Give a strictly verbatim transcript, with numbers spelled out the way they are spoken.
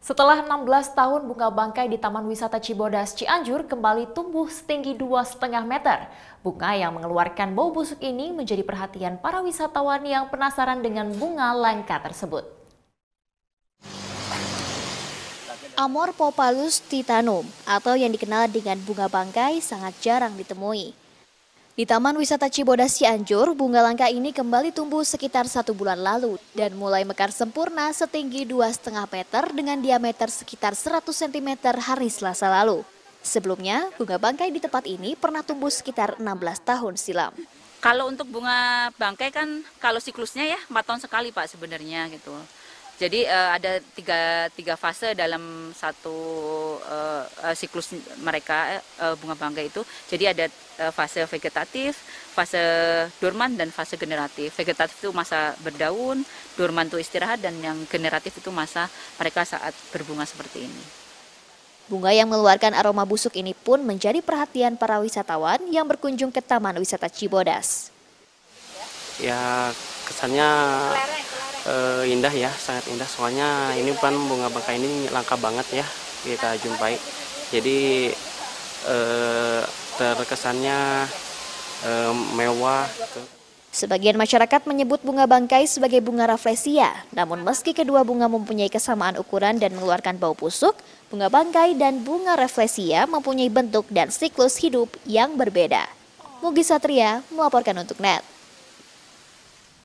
Setelah enam belas tahun, bunga bangkai di Taman Wisata Cibodas Cianjur kembali tumbuh setinggi dua koma lima meter. Bunga yang mengeluarkan bau busuk ini menjadi perhatian para wisatawan yang penasaran dengan bunga langka tersebut. Amorphophallus titanum atau yang dikenal dengan bunga bangkai sangat jarang ditemui. Di Taman Wisata Cibodas Cianjur, bunga langka ini kembali tumbuh sekitar satu bulan lalu dan mulai mekar sempurna setinggi dua koma lima meter dengan diameter sekitar seratus sentimeter hari Selasa lalu. Sebelumnya, bunga bangkai di tempat ini pernah tumbuh sekitar enam belas tahun silam. Kalau untuk bunga bangkai kan kalau siklusnya ya empat tahun sekali Pak sebenarnya gitu. Jadi uh, ada tiga, tiga fase dalam satu uh, uh, siklus mereka uh, bunga bangkai itu. Jadi ada uh, fase vegetatif, fase dorman dan fase generatif. Vegetatif itu masa berdaun, dorman itu istirahat, dan yang generatif itu masa mereka saat berbunga seperti ini. Bunga yang mengeluarkan aroma busuk ini pun menjadi perhatian para wisatawan yang berkunjung ke Taman Wisata Cibodas. Ya kesannya uh, indah ya, sangat indah. Soalnya ini kan bunga bangkai ini langka banget ya kita jumpai. Jadi uh, terkesannya uh, mewah. Sebagian masyarakat menyebut bunga bangkai sebagai bunga rafflesia. Namun meski kedua bunga mempunyai kesamaan ukuran dan mengeluarkan bau busuk, bunga bangkai dan bunga rafflesia mempunyai bentuk dan siklus hidup yang berbeda. Mugi Satria melaporkan untuk N E T.